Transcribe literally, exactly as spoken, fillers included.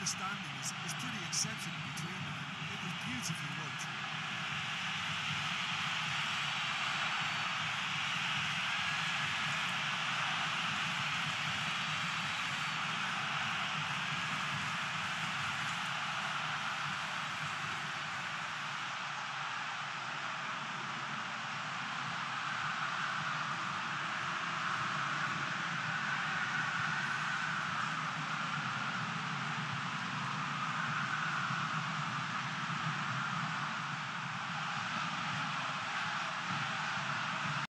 understanding is, is pretty exceptional between them. It was beautifully worked.